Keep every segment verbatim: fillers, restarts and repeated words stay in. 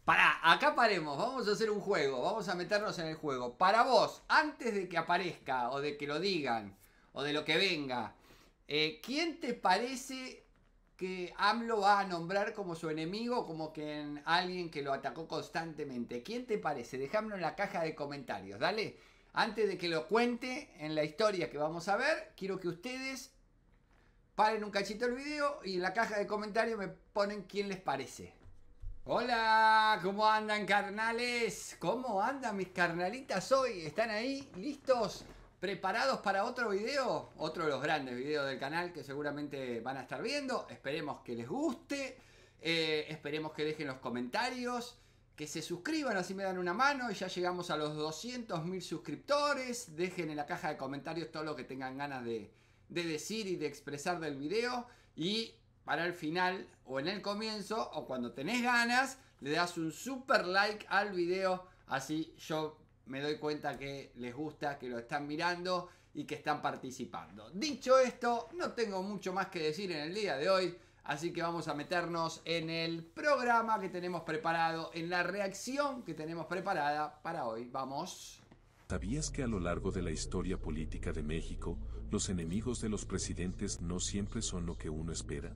Pará, acá paremos, vamos a hacer un juego, vamos a meternos en el juego. Para vos, antes de que aparezca o de que lo digan o de lo que venga, eh, ¿quién te parece que AMLO va a nombrar como su enemigo, como que en alguien que lo atacó constantemente? ¿Quién te parece? Dejámoslo en la caja de comentarios, dale. Antes de que lo cuente en la historia que vamos a ver, quiero que ustedes paren un cachito el video y en la caja de comentarios me ponen quién les parece. Hola, ¿cómo andan, carnales? ¿Cómo andan mis carnalitas hoy? ¿Están ahí listos? ¿Preparados para otro video? Otro de los grandes videos del canal que seguramente van a estar viendo. Esperemos que les guste. Eh, esperemos que dejen los comentarios. Que se suscriban, así me dan una mano. Y ya llegamos a los doscientos mil suscriptores. Dejen en la caja de comentarios todo lo que tengan ganas de, de decir y de expresar del video. Y para el final o en el comienzo o cuando tenés ganas, le das un super like al video. Así yo me doy cuenta que les gusta, que lo están mirando y que están participando. Dicho esto, no tengo mucho más que decir en el día de hoy. Así que vamos a meternos en el programa que tenemos preparado, en la reacción que tenemos preparada para hoy. Vamos. ¿Sabías que a lo largo de la historia política de México, los enemigos de los presidentes no siempre son lo que uno espera?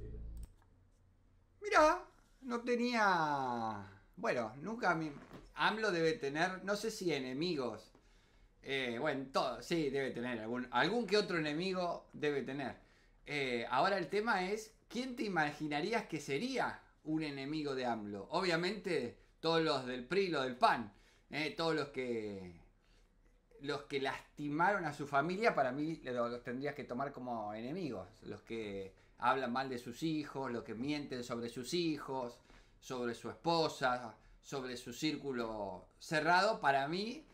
Mirá, no tenía... Bueno, nunca... Mi... AMLO debe tener, no sé si enemigos. Eh, bueno, todo, sí, debe tener. Algún, algún que otro enemigo debe tener. Eh, ahora el tema es, ¿quién te imaginarías que sería un enemigo de AMLO? Obviamente, todos los del P R I, los del P A N. Eh, todos los que... Los que lastimaron a su familia, para mí los, los tendrías que tomar como enemigos. Los que hablan mal de sus hijos, los que mienten sobre sus hijos, sobre su esposa, sobre su círculo cerrado, para mí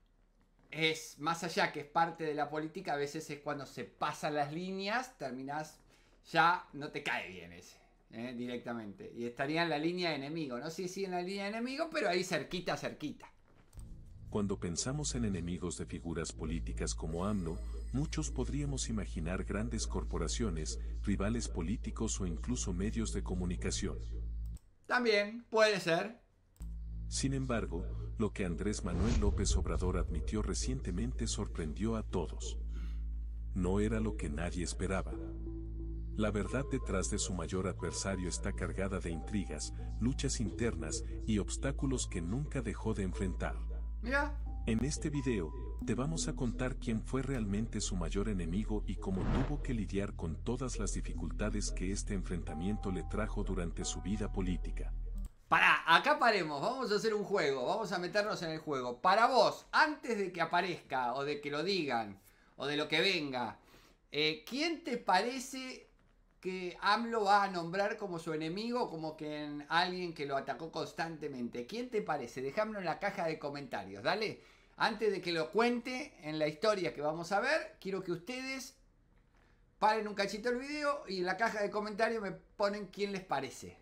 es, más allá que es parte de la política, a veces es cuando se pasan las líneas, terminás, ya no te cae bien ese, ¿eh? Directamente. Y estaría en la línea de enemigo, no sé si en la línea de enemigo, pero ahí cerquita, cerquita. Cuando pensamos en enemigos de figuras políticas como AMLO, muchos podríamos imaginar grandes corporaciones, rivales políticos o incluso medios de comunicación. También puede ser. Sin embargo, lo que Andrés Manuel López Obrador admitió recientemente sorprendió a todos. No era lo que nadie esperaba. La verdad detrás de su mayor adversario está cargada de intrigas, luchas internas y obstáculos que nunca dejó de enfrentar. Mira. En este video, te vamos a contar quién fue realmente su mayor enemigo y cómo tuvo que lidiar con todas las dificultades que este enfrentamiento le trajo durante su vida política. Pará, acá paremos, vamos a hacer un juego, vamos a meternos en el juego. Para vos, antes de que aparezca o de que lo digan o de lo que venga, eh, ¿quién te parece que AMLO va a nombrar como su enemigo, como que en alguien que lo atacó constantemente? ¿Quién te parece? Dejámoslo en la caja de comentarios, dale. Antes de que lo cuente en la historia que vamos a ver, quiero que ustedes paren un cachito el video y en la caja de comentarios me ponen quién les parece.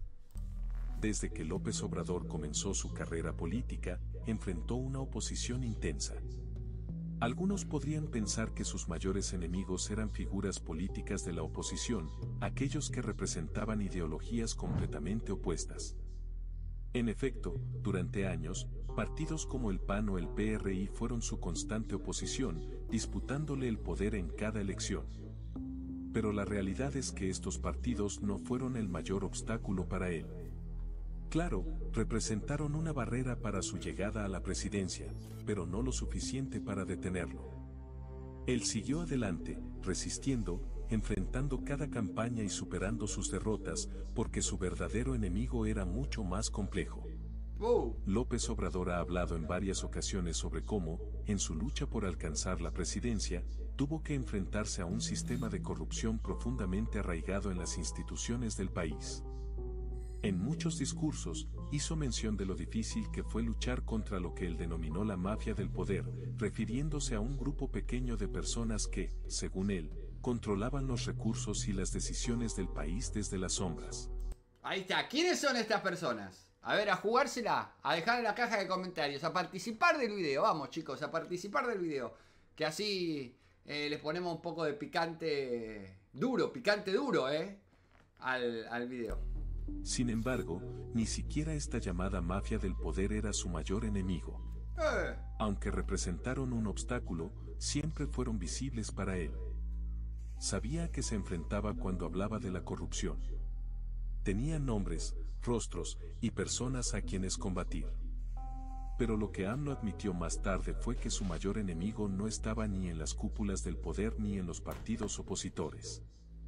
Desde que López Obrador comenzó su carrera política, enfrentó una oposición intensa. Algunos podrían pensar que sus mayores enemigos eran figuras políticas de la oposición, aquellos que representaban ideologías completamente opuestas. En efecto, durante años, partidos como el P A N o el P R I fueron su constante oposición, disputándole el poder en cada elección. Pero la realidad es que estos partidos no fueron el mayor obstáculo para él. Claro, representaron una barrera para su llegada a la presidencia, pero no lo suficiente para detenerlo. Él siguió adelante, resistiendo, enfrentando cada campaña y superando sus derrotas, porque su verdadero enemigo era mucho más complejo. Uh. López Obrador ha hablado en varias ocasiones sobre cómo, en su lucha por alcanzar la presidencia, tuvo que enfrentarse a un sistema de corrupción profundamente arraigado en las instituciones del país. En muchos discursos, hizo mención de lo difícil que fue luchar contra lo que él denominó la mafia del poder, refiriéndose a un grupo pequeño de personas que, según él, controlaban los recursos y las decisiones del país desde las sombras. Ahí está. ¿Quiénes son estas personas? A ver, a jugársela, a dejar en la caja de comentarios, a participar del video. Vamos, chicos, a participar del video. Que así eh, les ponemos un poco de picante duro, picante duro, ¿eh? Al, al video. Sin embargo, ni siquiera esta llamada mafia del poder era su mayor enemigo. Eh. Aunque representaron un obstáculo, siempre fueron visibles para él. Sabía a qué se enfrentaba cuando hablaba de la corrupción. Tenía nombres, rostros y personas a quienes combatir. Pero lo que AMLO admitió más tarde fue que su mayor enemigo no estaba ni en las cúpulas del poder ni en los partidos opositores.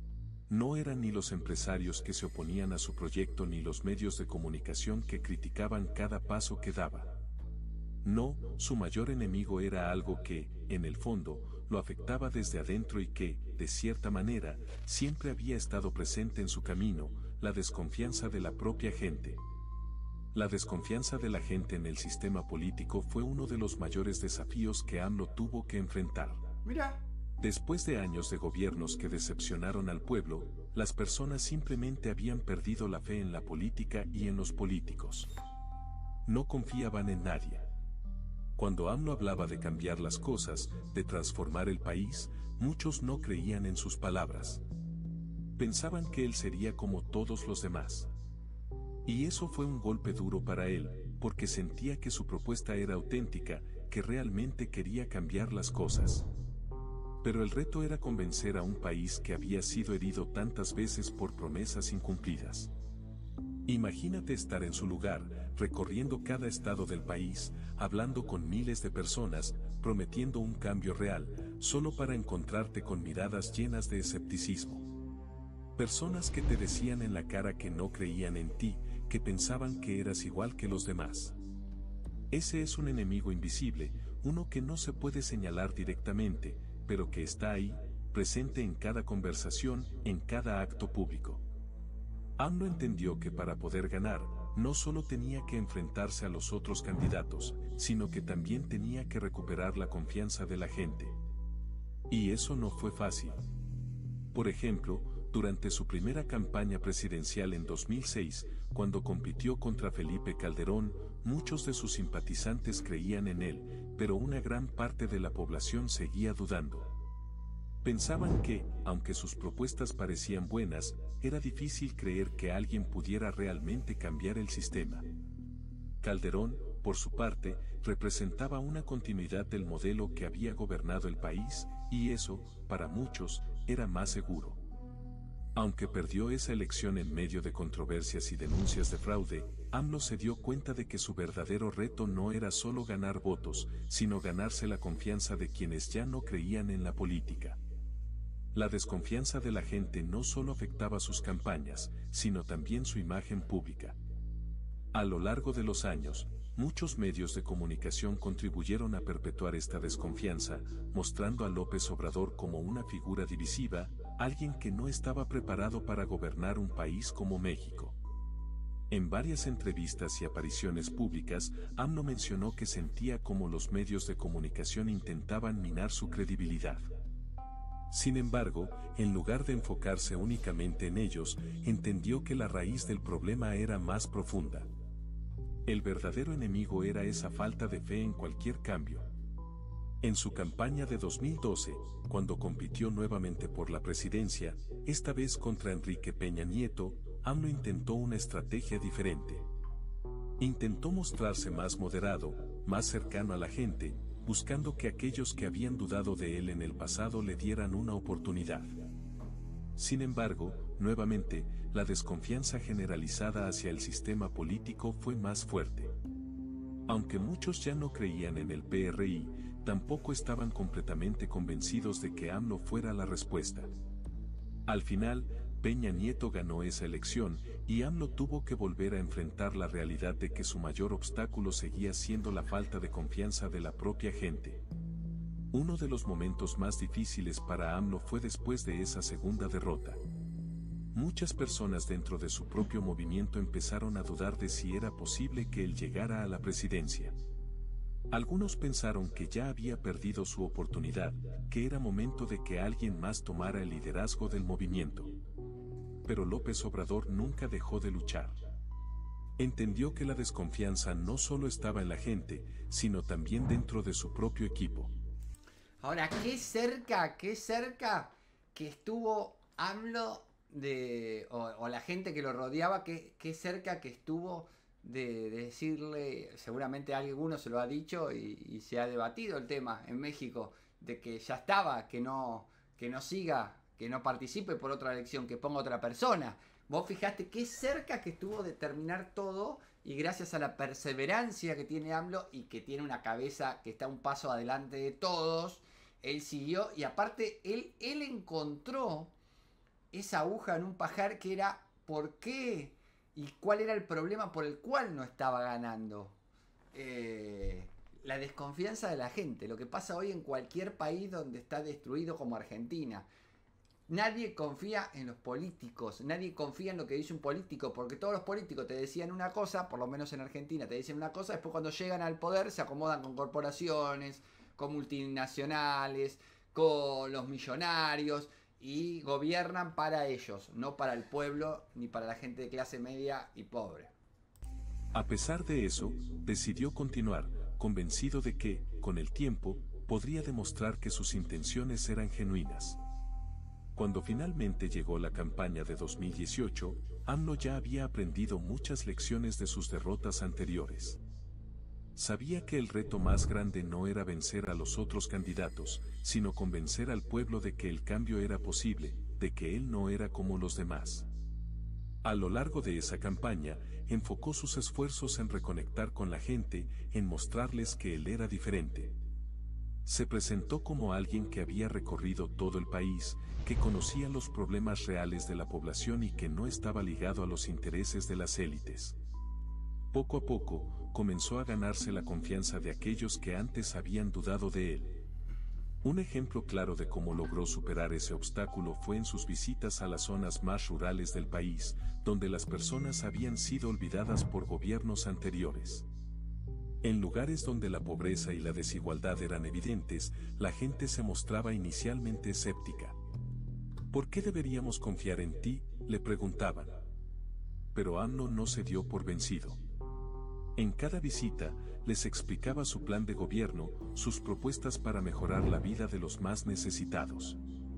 No eran ni los empresarios que se oponían a su proyecto ni los medios de comunicación que criticaban cada paso que daba. No, su mayor enemigo era algo que, en el fondo, lo afectaba desde adentro y que, de cierta manera, siempre había estado presente en su camino, la desconfianza de la propia gente. La desconfianza de la gente en el sistema político fue uno de los mayores desafíos que AMLO tuvo que enfrentar. Mira. Después de años de gobiernos que decepcionaron al pueblo, las personas simplemente habían perdido la fe en la política y en los políticos. No confiaban en nadie. Cuando AMLO hablaba de cambiar las cosas, de transformar el país, muchos no creían en sus palabras. Pensaban que él sería como todos los demás. Y eso fue un golpe duro para él, porque sentía que su propuesta era auténtica, que realmente quería cambiar las cosas. Pero el reto era convencer a un país que había sido herido tantas veces por promesas incumplidas. Imagínate estar en su lugar, recorriendo cada estado del país, hablando con miles de personas, prometiendo un cambio real, solo para encontrarte con miradas llenas de escepticismo. Personas que te decían en la cara que no creían en ti, que pensaban que eras igual que los demás. Ese es un enemigo invisible, uno que no se puede señalar directamente, pero que está ahí, presente en cada conversación, en cada acto público. AMLO entendió que para poder ganar, no solo tenía que enfrentarse a los otros candidatos, sino que también tenía que recuperar la confianza de la gente. Y eso no fue fácil. Por ejemplo, durante su primera campaña presidencial en dos mil seis, cuando compitió contra Felipe Calderón, muchos de sus simpatizantes creían en él, pero una gran parte de la población seguía dudando. Pensaban que, aunque sus propuestas parecían buenas, era difícil creer que alguien pudiera realmente cambiar el sistema. Calderón, por su parte, representaba una continuidad del modelo que había gobernado el país, y eso, para muchos, era más seguro. Aunque perdió esa elección en medio de controversias y denuncias de fraude, AMLO se dio cuenta de que su verdadero reto no era solo ganar votos, sino ganarse la confianza de quienes ya no creían en la política. La desconfianza de la gente no solo afectaba sus campañas, sino también su imagen pública. A lo largo de los años, muchos medios de comunicación contribuyeron a perpetuar esta desconfianza, mostrando a López Obrador como una figura divisiva, alguien que no estaba preparado para gobernar un país como México. En varias entrevistas y apariciones públicas, AMLO mencionó que sentía como los medios de comunicación intentaban minar su credibilidad. Sin embargo, en lugar de enfocarse únicamente en ellos, entendió que la raíz del problema era más profunda. El verdadero enemigo era esa falta de fe en cualquier cambio. En su campaña de dos mil doce, cuando compitió nuevamente por la presidencia, esta vez contra Enrique Peña Nieto, AMLO intentó una estrategia diferente. Intentó mostrarse más moderado, más cercano a la gente, buscando que aquellos que habían dudado de él en el pasado le dieran una oportunidad. Sin embargo, nuevamente, la desconfianza generalizada hacia el sistema político fue más fuerte. Aunque muchos ya no creían en el P R I, tampoco estaban completamente convencidos de que AMLO fuera la respuesta. Al final, Peña Nieto ganó esa elección, y AMLO tuvo que volver a enfrentar la realidad de que su mayor obstáculo seguía siendo la falta de confianza de la propia gente. Uno de los momentos más difíciles para AMLO fue después de esa segunda derrota. Muchas personas dentro de su propio movimiento empezaron a dudar de si era posible que él llegara a la presidencia. Algunos pensaron que ya había perdido su oportunidad, que era momento de que alguien más tomara el liderazgo del movimiento. Pero López Obrador nunca dejó de luchar. Entendió que la desconfianza no solo estaba en la gente, sino también dentro de su propio equipo. Ahora, qué cerca, qué cerca que estuvo AMLO de, o, o la gente que lo rodeaba, qué, qué cerca que estuvo de, de decirle, seguramente alguno se lo ha dicho y, y se ha debatido el tema en México, de que ya estaba, que no, que no siga, que no participe por otra elección, que ponga otra persona. Vos fijaste qué cerca que estuvo de terminar todo, y gracias a la perseverancia que tiene AMLO y que tiene una cabeza que está un paso adelante de todos, él siguió, y aparte él, él encontró esa aguja en un pajar, que era por qué y cuál era el problema por el cual no estaba ganando. Eh, la desconfianza de la gente, lo que pasa hoy en cualquier país donde está destruido como Argentina. Nadie confía en los políticos, nadie confía en lo que dice un político, porque todos los políticos te decían una cosa, por lo menos en Argentina te dicen una cosa, después cuando llegan al poder se acomodan con corporaciones, con multinacionales, con los millonarios, y gobiernan para ellos, no para el pueblo ni para la gente de clase media y pobre. A pesar de eso, decidió continuar, convencido de que, con el tiempo, podría demostrar que sus intenciones eran genuinas. Cuando finalmente llegó la campaña de dos mil dieciocho, AMLO ya había aprendido muchas lecciones de sus derrotas anteriores. Sabía que el reto más grande no era vencer a los otros candidatos, sino convencer al pueblo de que el cambio era posible, de que él no era como los demás. A lo largo de esa campaña, enfocó sus esfuerzos en reconectar con la gente, en mostrarles que él era diferente. Se presentó como alguien que había recorrido todo el país, que conocía los problemas reales de la población y que no estaba ligado a los intereses de las élites. Poco a poco, comenzó a ganarse la confianza de aquellos que antes habían dudado de él. Un ejemplo claro de cómo logró superar ese obstáculo fue en sus visitas a las zonas más rurales del país, donde las personas habían sido olvidadas por gobiernos anteriores. En lugares donde la pobreza y la desigualdad eran evidentes, la gente se mostraba inicialmente escéptica. ¿Por qué deberíamos confiar en ti?, le preguntaban. Pero AMLO no se dio por vencido. En cada visita, les explicaba su plan de gobierno, sus propuestas para mejorar la vida de los más necesitados.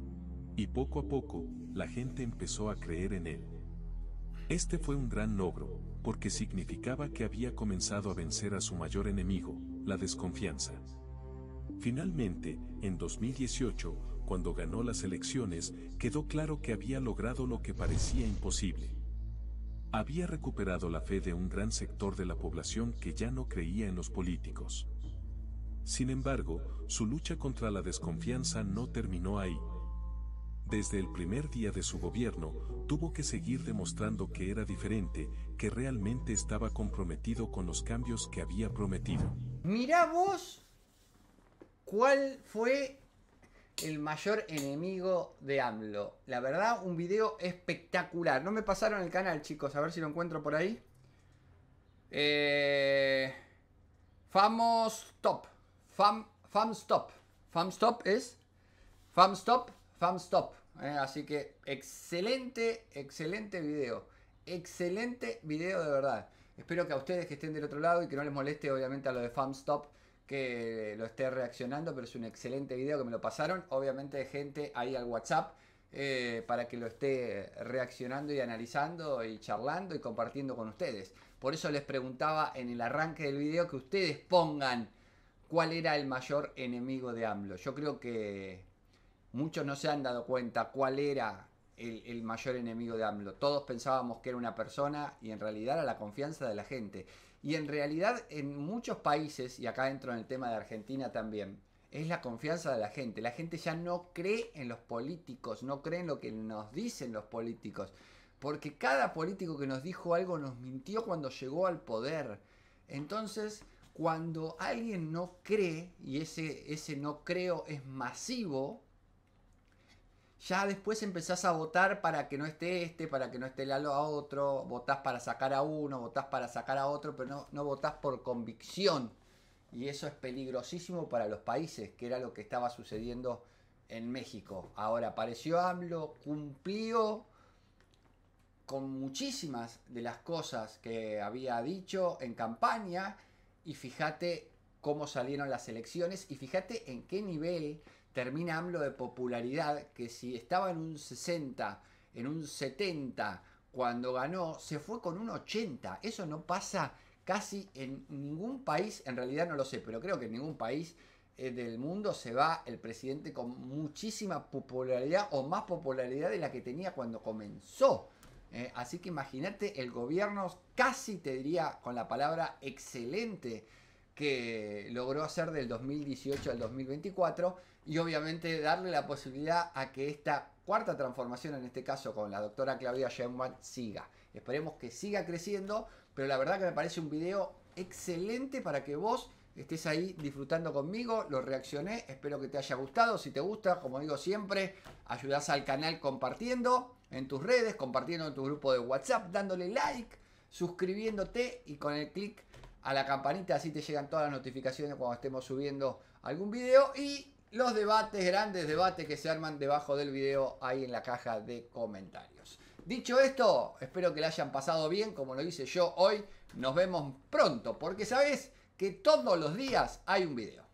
Y poco a poco, la gente empezó a creer en él. Este fue un gran logro, porque significaba que había comenzado a vencer a su mayor enemigo, la desconfianza. Finalmente, en dos mil dieciocho, cuando ganó las elecciones, quedó claro que había logrado lo que parecía imposible. Había recuperado la fe de un gran sector de la población que ya no creía en los políticos. Sin embargo, su lucha contra la desconfianza no terminó ahí. Desde el primer día de su gobierno, tuvo que seguir demostrando que era diferente, que realmente estaba comprometido con los cambios que había prometido. Mirá vos cuál fue el mayor enemigo de AMLO. La verdad, un video espectacular. No me pasaron el canal, chicos, a ver si lo encuentro por ahí. Eh, Famos Top. Fam, Fam Stop. Fam Stop es Fam Stop, Fam Stop. Eh, así que excelente, excelente video. Excelente video de verdad. Espero que a ustedes que estén del otro lado y que no les moleste obviamente a lo de Fam Stop, que lo esté reaccionando, pero es un excelente video que me lo pasaron, obviamente de gente ahí al WhatsApp, eh, para que lo esté reaccionando y analizando y charlando y compartiendo con ustedes. Por eso les preguntaba en el arranque del video que ustedes pongan cuál era el mayor enemigo de AMLO. Yo creo que muchos no se han dado cuenta cuál era el, el mayor enemigo de AMLO. Todos pensábamos que era una persona y en realidad era la confianza de la gente. Y en realidad en muchos países, y acá entro en el tema de Argentina también, es la confianza de la gente. La gente ya no cree en los políticos, no cree en lo que nos dicen los políticos. Porque cada político que nos dijo algo nos mintió cuando llegó al poder. Entonces, cuando alguien no cree, y ese, ese no creo es masivo, ya después empezás a votar para que no esté este, para que no esté el otro, votás para sacar a uno, votás para sacar a otro, pero no, no votás por convicción. Y eso es peligrosísimo para los países, que era lo que estaba sucediendo en México. Ahora apareció AMLO, cumplió con muchísimas de las cosas que había dicho en campaña, y fíjate cómo salieron las elecciones, y fíjate en qué nivel termina AMLO de popularidad, que si estaba en un sesenta en un setenta cuando ganó, se fue con un ochenta. Eso no pasa casi en ningún país, en realidad no lo sé, pero creo que en ningún país eh, del mundo se va el presidente con muchísima popularidad o más popularidad de la que tenía cuando comenzó. Eh, así que imagínate el gobierno, casi te diría con la palabra excelente, que logró hacer del dos mil dieciocho al dos mil veinticuatro y obviamente darle la posibilidad a que esta cuarta transformación, en este caso con la doctora Claudia Sheinbaum, siga. Esperemos que siga creciendo, pero la verdad que me parece un video excelente para que vos estés ahí disfrutando conmigo. Lo reaccioné, espero que te haya gustado. Si te gusta, como digo siempre, ayudás al canal compartiendo en tus redes, compartiendo en tu grupo de WhatsApp, dándole like, suscribiéndote y con el clic a la campanita, así te llegan todas las notificaciones cuando estemos subiendo algún video, y los debates, grandes debates que se arman debajo del video ahí en la caja de comentarios. Dicho esto, espero que la hayan pasado bien como lo hice yo hoy. Nos vemos pronto, porque sabes que todos los días hay un video.